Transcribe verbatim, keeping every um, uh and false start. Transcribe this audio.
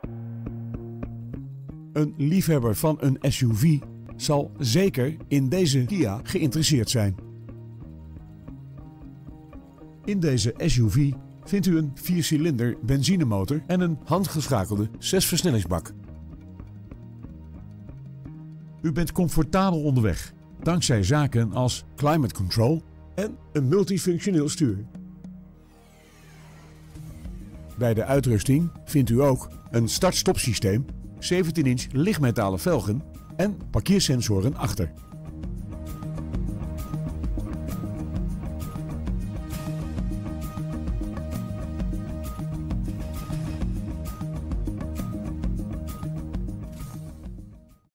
Een liefhebber van een S U V zal zeker in deze Kia geïnteresseerd zijn. In deze S U V vindt u een viercilinder benzinemotor en een handgeschakelde zesversnellingsbak. U bent comfortabel onderweg, dankzij zaken als climate control en een multifunctioneel stuur. Bij de uitrusting vindt u ook een start-stop systeem, zeventien inch lichtmetalen velgen en parkeersensoren achter.